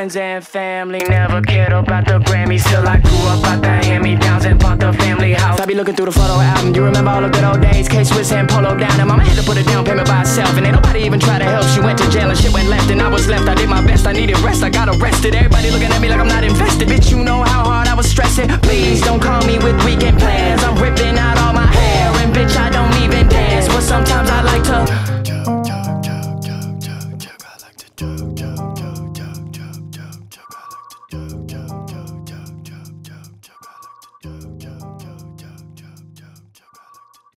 friends and family. Never cared about the Grammys till I grew up out the hand-me-downs and bought the family house. I be looking through the photo album. You remember all the good old days? K-Swiss and Polo down. And mama had to put a down payment by herself. And ain't nobody even try to help. She went to jail and shit went left. And I was left. I did my best. I needed rest. I got arrested. Everybody looking at me like I'm not invested. Bitch, you know how hard I was stressing. Please don't call me with